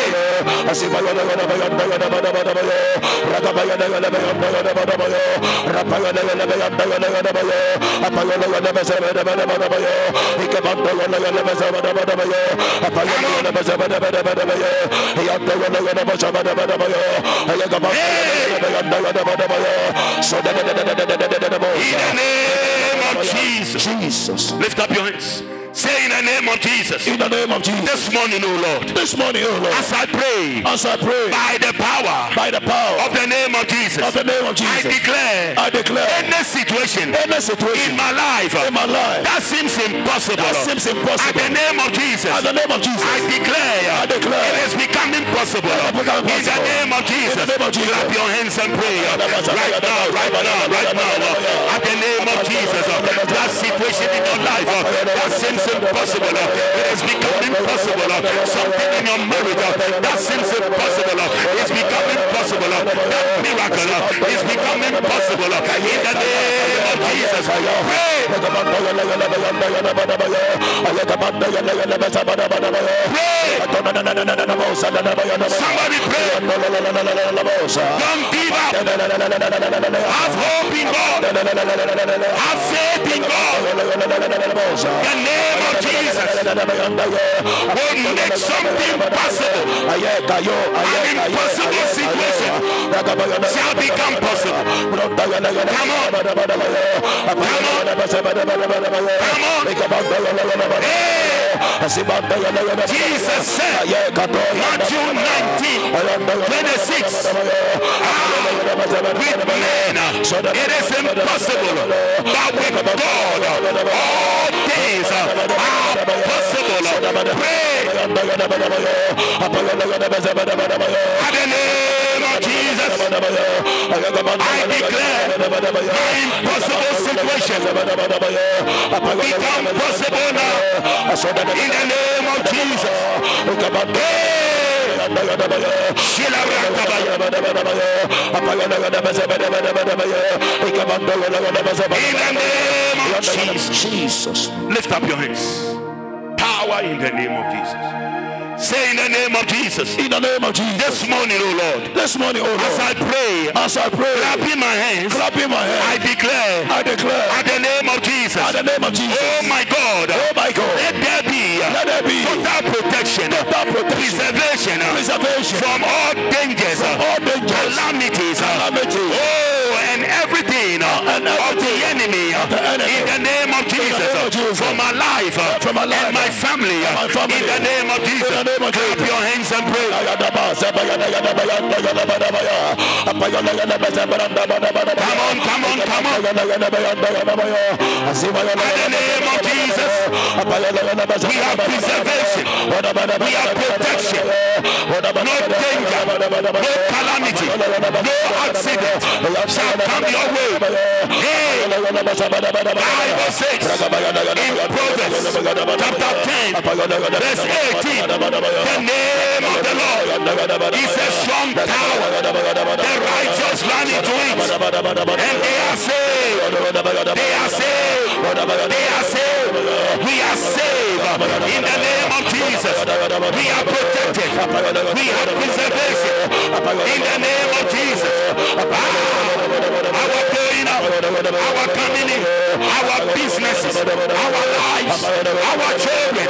Speaker 1: In the name of Jesus. Lift up your hands. Say in the name of Jesus.
Speaker 2: In the name of Jesus.
Speaker 1: This morning, oh Lord.
Speaker 2: This morning, oh Lord.
Speaker 1: As I pray. By the power. Of the name of Jesus.
Speaker 2: Of the name of Jesus.
Speaker 1: I declare. Any situation. In my life. That seems impossible. At the name of Jesus. I declare. It has become impossible. In the name of Jesus. Clap your hands and pray. Right now. At the name of Jesus. That situation in your life. That seems impossible. It has become impossible. Something in your marriage that seems impossible. It's become impossible. That miracle is becoming impossible. In the name of Jesus, pray. Somebody pray. Don't give up. Have hope in God. Have faith in God. The name of Jesus will make something possible. An impossible situation shall become possible. Come on. Jesus said, Matthew 19:26, with men it is impossible, but with God all things are possible. Pray. At the name of Jesus, I declare my impossible situation become possible now. In the name of Jesus. In the name of Jesus. Lift up your hands. Power in the name of Jesus. Say in the name of Jesus.
Speaker 2: In the name of Jesus.
Speaker 1: This morning, oh Lord.
Speaker 2: This morning, oh Lord.
Speaker 1: As I pray. Clapping my hands. I declare. At the name of Jesus.
Speaker 2: At the name of Jesus.
Speaker 1: Oh my God.
Speaker 2: Oh my God.
Speaker 1: Let there be. Total protection. Preservation. From all dangers. Calamities. Oh, and everything of the enemy. In the name of Jesus. From my life. And my family. In the name of Jesus. Clap your hands and pray. Come on. In the name of Jesus, we have preservation, we have protection, no danger, no calamity, no accident shall come your way. Hey, Bible says in Proverbs chapter 10, verse 18, the name of the Lord is a strong tower. The righteous run into it, and they are saved. We are saved in the name of Jesus. We are protected. We have preservation in the name of Jesus. Our going out, our coming in, our businesses, our lives, our children.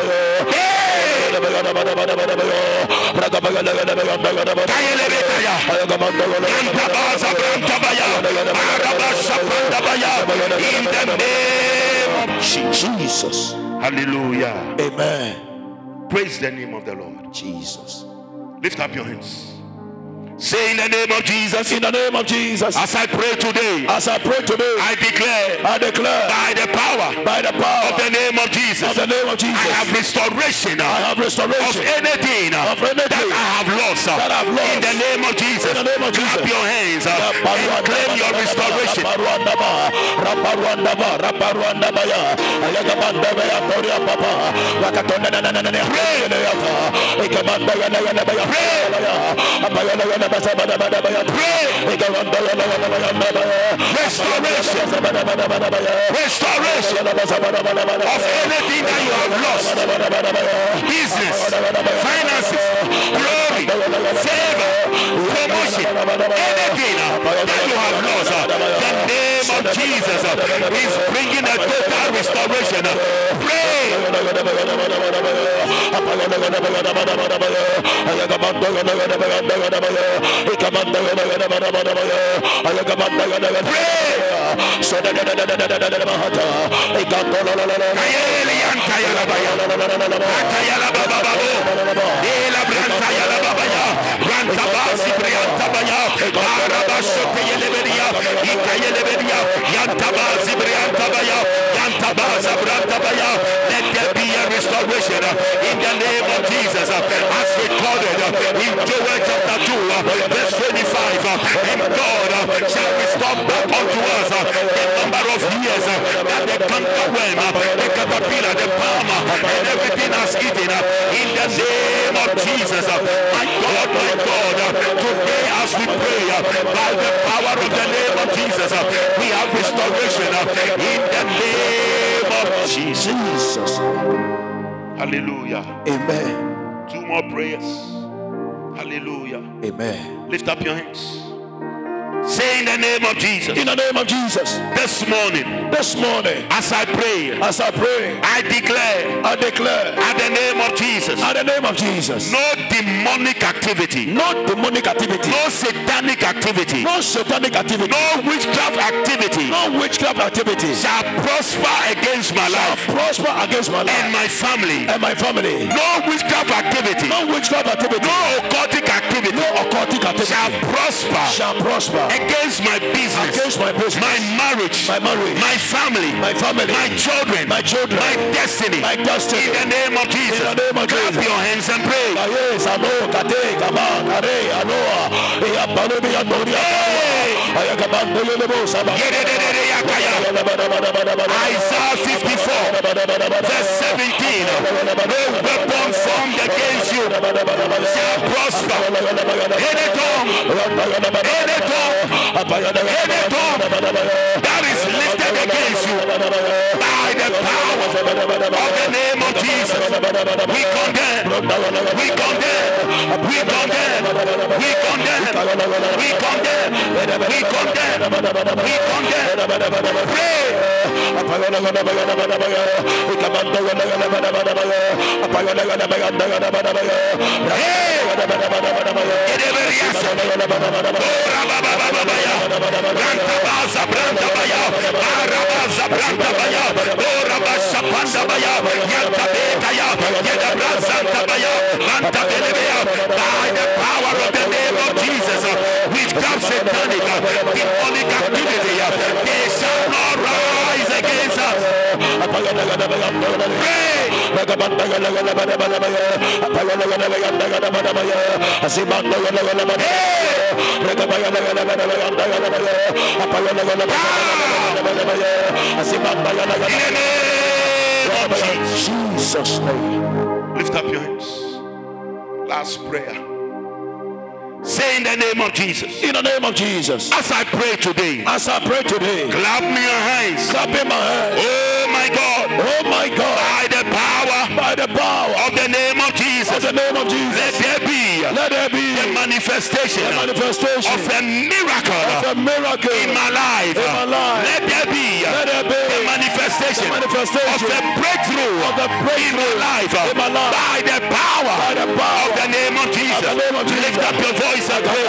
Speaker 1: In the name of Jesus. Hallelujah.
Speaker 2: Amen.
Speaker 1: Praise the name of the Lord.
Speaker 2: Jesus.
Speaker 1: Lift up your hands. Say in the name of Jesus.
Speaker 2: In the name of Jesus.
Speaker 1: As I pray today.
Speaker 2: I declare.
Speaker 1: by the power. Of the name of Jesus. I have restoration. Of anything. That I have lost. In the name of Jesus. Clap your hands and claim your restoration. Restoration of anything that you have lost. Business, finances, glory, favor, promotion, anything that you have lost. The name of Jesus is bringing a total restoration. Pray. Let there be a restoration in the name of Jesus, as recorded in Joel chapter 2, verse 25. And God shall restore back unto us the number of years that the cankerworm, the caterpillar, the palm, and everything has eaten. In the name of Jesus, my God, today as we pray, by the power of the name of Jesus, we have restoration in the name of Jesus. Hallelujah.
Speaker 2: Amen.
Speaker 1: 2 more prayers. Hallelujah.
Speaker 2: Amen.
Speaker 1: Lift up your hands. Say in the name of Jesus.
Speaker 2: In the name of Jesus.
Speaker 1: This morning. As I pray. I declare.
Speaker 2: At
Speaker 1: the name of Jesus. No demonic activity. No satanic activity. No witchcraft activity. Shall prosper against my life. And my family. No witchcraft activity. No occultic activity. Shall prosper against my business, my marriage, my family, my children, my destiny. In the name of Jesus, clap your hands and pray. Hey! Isaiah 54 verse 17. No weapon formed against you shall prosper. Any tongue that is lifted against you by the power of the name of Jesus, we condemn. Pray. By the power of the name of Jesus, witchcraft, satanic, demonic activity, they shall not rise against us. Pray.
Speaker 2: Jesus' name.
Speaker 1: Lift up your hands. Last prayer. Say in the name of Jesus.
Speaker 2: In the name of Jesus.
Speaker 1: As I pray today.
Speaker 2: Clap
Speaker 1: me your hands.
Speaker 2: Clap in my hands.
Speaker 1: Oh my God.
Speaker 2: Oh my God.
Speaker 1: By the power
Speaker 2: of
Speaker 1: the name of Jesus.
Speaker 2: Let there be
Speaker 1: the manifestation of a miracle in my life. Let there be the manifestation of a breakthrough in my life. By the power of the name of Jesus. Lift up your voice and pray.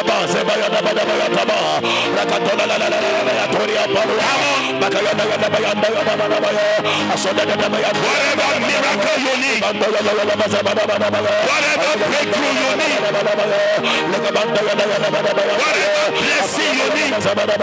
Speaker 1: Whatever miracle you need, whatever breakthrough you need, whatever blessing you need,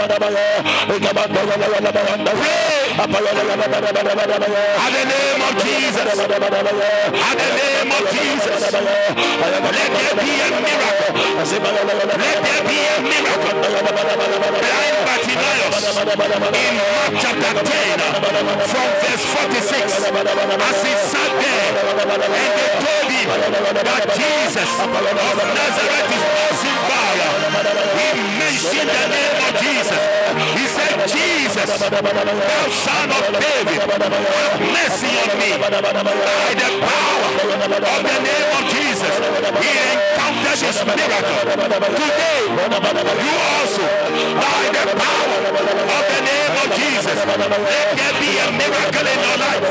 Speaker 1: pray at the name of Jesus. At the name of Jesus, let there be a miracle. Let there be a miracle. Blind Bartimaeus in Mark chapter 10 from verse 46, as he sat there and they told him that Jesus of Nazareth is passing by, he mentioned the name of Jesus. He said, Jesus, thou son of David, have mercy on me. By the power of the name of Jesus, he encountered this miracle. Today, you also, by the power of the name of Jesus, let there be a miracle in your life.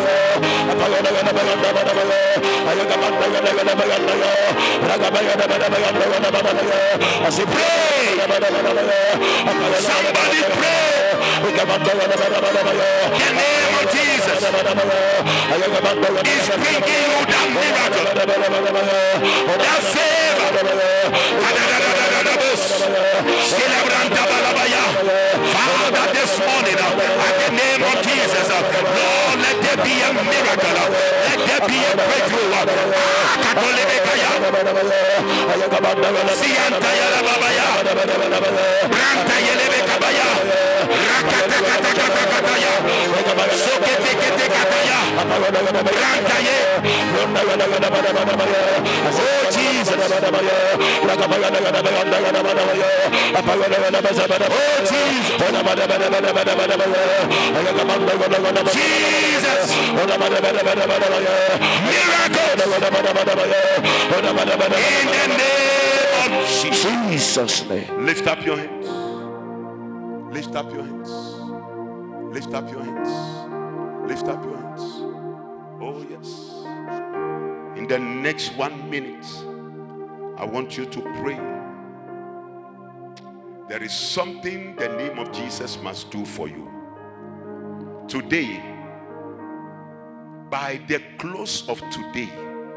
Speaker 1: Pray. Somebody pray. The name of Jesus is bringing you that miracle, that favor. Father, this morning, at the name of Jesus, Lord, let there be a miracle. Let there be a breakthrough. Oh Jesus. Jesus. In the name of Jesus' name. Lift up your hands. Lift up your hands. Lift up your hands. Lift up your hands. Oh yes. In the next 1 minute, I want you to pray. There is something the name of Jesus must do for you. Today, by the close of today,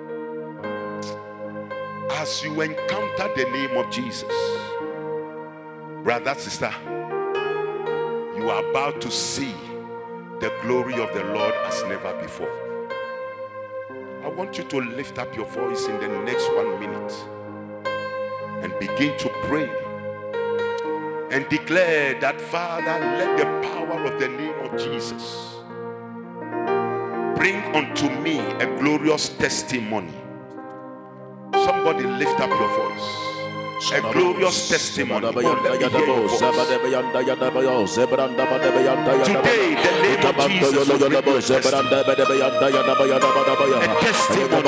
Speaker 1: as you encounter the name of Jesus, brother, sister, you are about to see the glory of the Lord as never before. I want you to lift up your voice in the next 1 minute and begin to pray and declare that, Father, let the power of the name of Jesus bring unto me a glorious testimony. Somebody lift up your voice. A glorious testimony. Oh, let me hear your voice. Today, the name of Jesus will bring you a testimony. A testimony.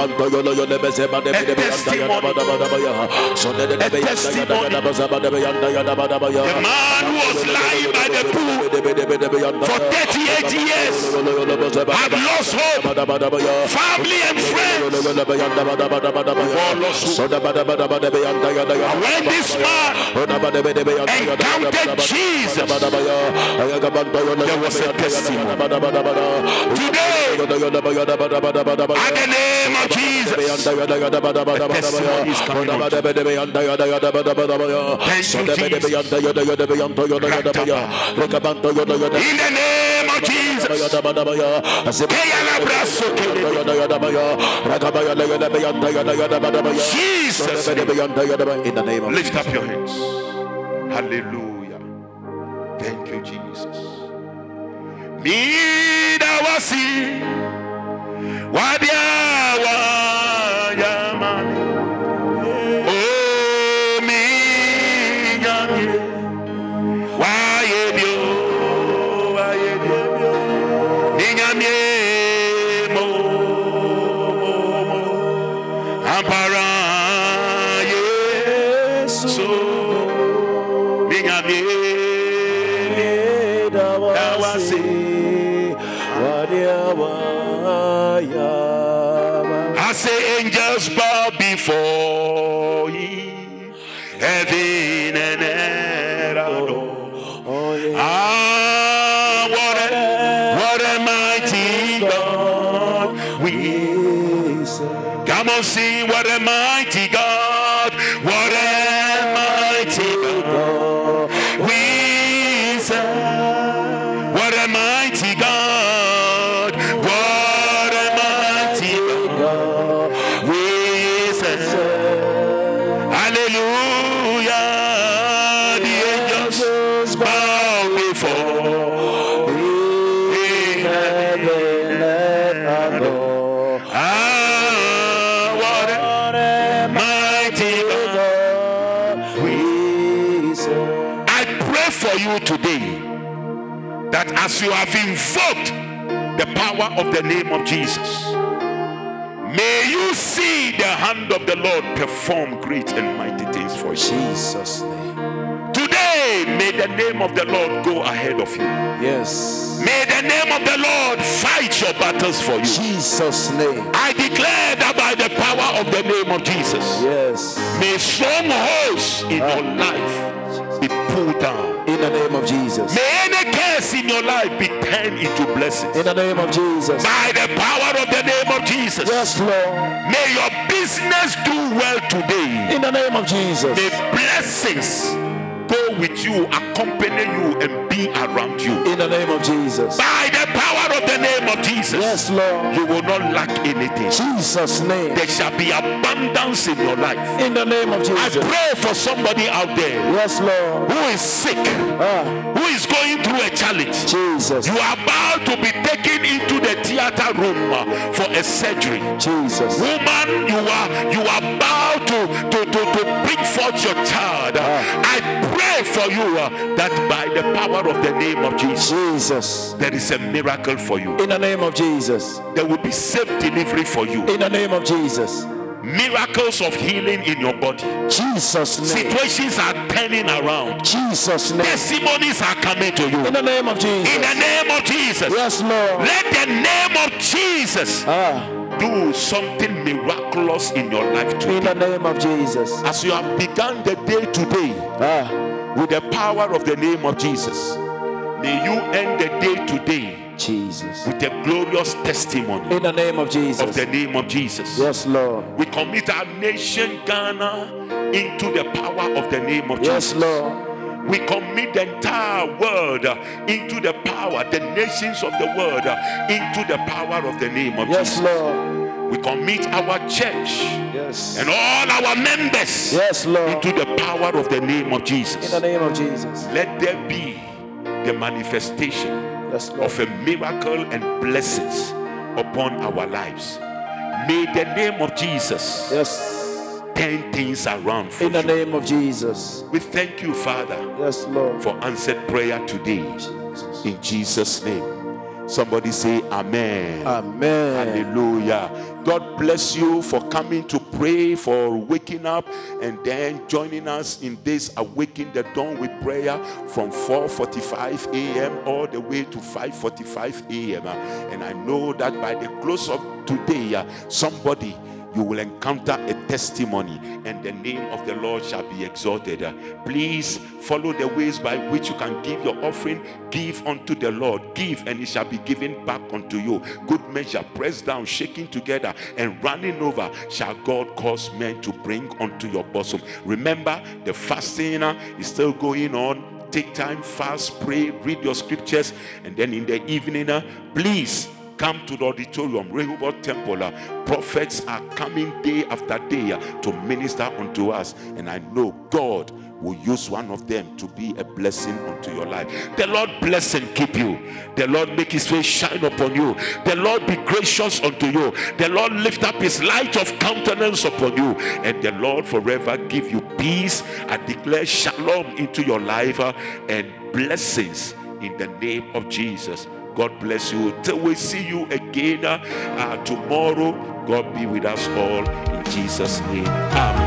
Speaker 1: The man who was lying by the pool for 38 years had lost hope. Family and friends all lost hope. When this man encountered Jesus, there was a testimony. Today, at the name of Jesus, the testimony is coming out. Thank you, Jesus. In the name of Jesus, Jesus, in the name of lift up your hands. Hallelujah. Thank you, Jesus. Midawasi wadiawa yamani o miyami wayebio ninyami mo ampara so ninyami dawasi I say angels bow before Him, heaven and earth adore. Ah, what a mighty God we serve. Come on, sing, what a mighty God, what a mighty God we serve. What a mighty God. Today, that as you have invoked the power of the name of Jesus, may you see the hand of the Lord perform great and mighty things for you. Jesus' name. Today, may the name of the Lord go ahead of you. Yes. May the name of the Lord fight your battles for you. Jesus' name. I declare that by the power of the name of Jesus, yes, may strongholds in your life be pulled down. In the name of Jesus. May any curse in your life be turned into blessings. In the name of Jesus. By the power of the name of Jesus. Yes, Lord. May your business do well today. In the name of Jesus. May blessings go with you, accompany you, and be around you. In the name of Jesus. By the power of the name of Jesus. Yes, Lord. You will not lack anything. Jesus' name. There shall be abundance in your life. In the name of Jesus. I pray for somebody out there. Yes, Lord. Who is sick. Who is going through a challenge. Jesus. You are about to be taken into the theater room for a surgery. Jesus. Woman, you are about to bring forth your child. I pray for you that by the power of the name of Jesus, there is a miracle for you. In the name of Jesus. There will be safe delivery for you. In the name of Jesus. Miracles of healing in your body. Jesus' name. Situations are turning around. Jesus' name. Testimonies are coming to you. In the name of Jesus. In the name of Jesus. Yes, Lord. Let the name of Jesus do something miraculous in your life today. In the name of Jesus. As you have begun the day today with the power of the name of Jesus, may you end the day today, Jesus, with a glorious testimony. In the name of Jesus. Of the name of Jesus. Yes, Lord. We commit our nation Ghana into the power of the name of Jesus. Yes, Lord. We commit the entire world into the power, the nations of the world into the power of the name of Jesus. Yes, Lord. We commit our church
Speaker 3: Yes.
Speaker 1: and all our members
Speaker 3: Yes, Lord.
Speaker 1: into the power of the name of
Speaker 3: In
Speaker 1: Jesus.
Speaker 3: the name of Jesus.
Speaker 1: Let there be the manifestation
Speaker 3: Yes, Lord.
Speaker 1: of a miracle and blessings upon our lives. May the name of Jesus
Speaker 3: Yes.
Speaker 1: turn things around for
Speaker 3: In the
Speaker 1: you.
Speaker 3: name of Jesus.
Speaker 1: We thank you, Father,
Speaker 3: Yes, Lord.
Speaker 1: for answered prayer today.
Speaker 3: Jesus.
Speaker 1: In Jesus' name. Somebody say amen.
Speaker 3: Amen.
Speaker 1: Hallelujah. God bless you for coming to pray, for waking up and then joining us in this Awaken the Dawn with prayer from 4:45 a.m. all the way to 5:45 a.m. And I know that by the close of today, somebody, you will encounter a testimony and the name of the Lord shall be exalted. Please follow the ways by which you can give your offering. Give unto the Lord. Give and it shall be given back unto you. Good measure, pressed down, shaking together and running over shall God cause men to bring unto your bosom. Remember, the fasting is still going on. Take time, fast, pray, read your scriptures, and then in the evening, please come to the auditorium, Rehoboth Temple. Prophets are coming day after day to minister unto us, and I know God will use one of them to be a blessing unto your life. The Lord bless and keep you. The Lord make his face shine upon you. The Lord be gracious unto you. The Lord lift up his light of countenance upon you, and the Lord forever give you peace. I declare shalom into your life and blessings in the name of Jesus. God bless you. Till we see you again tomorrow. God be with us all in Jesus' name. Amen.